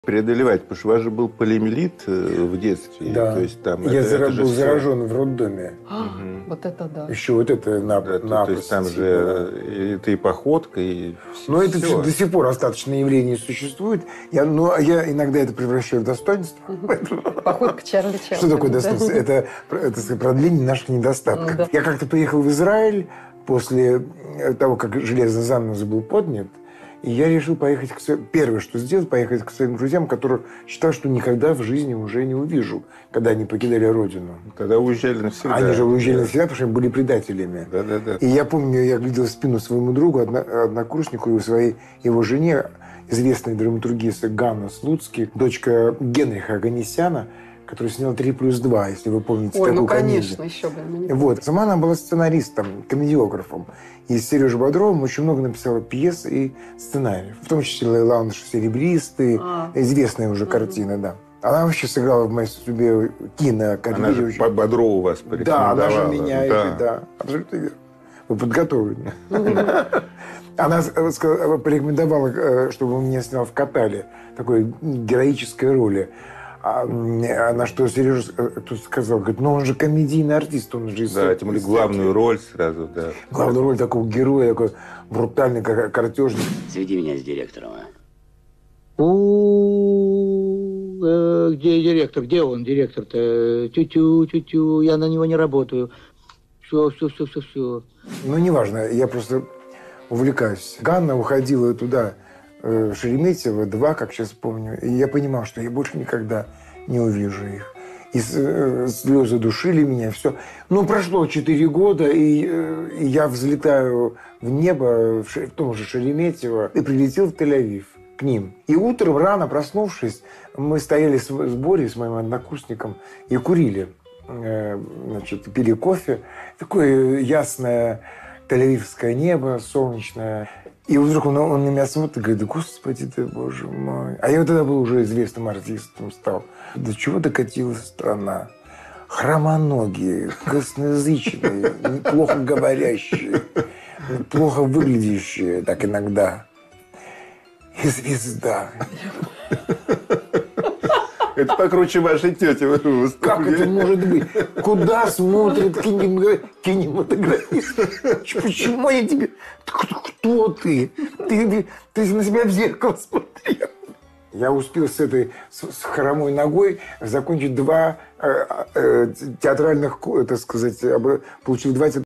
преодолевать, потому что у вас же был полиомиелит в детстве. Да. То есть, там, Я это был же заражен в роддоме. Вот это да. Еще вот это то есть там же это и походка, и все. Но это до сих пор остаточное явление существует. Я иногда это превращаю в достоинство. Походка Чарли Чаплина. Что такое достоинство? Это продление наших недостатков. Я как-то приехал в Израиль после того, как железный занавес был поднят. И я решил поехать первое, что сделать, поехать к своим друзьям, которые считал, что никогда в жизни уже не увижу, когда они покидали родину. Тогда уезжали навсегда. Они же уезжали навсегда, потому что они были предателями. Да. И я помню, я глядел в спину своему другу, однокурснику и его жене, известной драматургистке Ганна Слуцкий, дочка Генриха Оганесяна, который снял «3+2», если вы помните такую комедию. Конечно, еще бы. Вот. Сама она была сценаристом, комедиографом. И с Сережей Бодровым очень много написала пьес и сценариев. В том числе «Лаунж серебристый», известная уже картина, да. Она вообще сыграла в моей судьбе кинокарьере. Она же Бодрова вас порекомендовала. Да, она же меня, да, абсолютно верно. Вы подготовлены. Она порекомендовала, чтобы он меня снял в «Катале», такой героической роли. А на что Сережа тут сказал, говорит, ну он же комедийный артист, он же... Да, тем более главную роль сразу, да. Главную роль такого героя, такой брутальный картежник. Сведи меня с директором, а. Где директор? Где он, директор-то? Тю-тю, я на него не работаю. Все. Ну, неважно, я просто увлекаюсь. Ганна уходила туда, Шереметьево 2, как сейчас помню, и я понимал, что я больше никогда не увижу их. И слезы душили меня, все. Ну, прошло 4 года, и я взлетаю в небо, в том же Шереметьево, и прилетел в Тель-Авив к ним. И утром, рано проснувшись, мы стояли в сборе с моим однокурсником и курили. Значит, пили кофе. Такое ясное тель-авивское небо, солнечное. И вдруг он на меня смотрит и говорит, господи ты, боже мой. А я вот тогда был уже известным артистом стал. До чего докатилась страна? Хромоногие, косноязычные, плохо говорящие, плохо выглядящие, так иногда. И звезда. Это покруче вашей тети. Как это может быть? Куда смотрит кинематографист? Почему я тебе... Кто ты? Ты на себя в зеркало смотрел. Я успел с хромой ногой закончить 2 театральных, так сказать, получил 2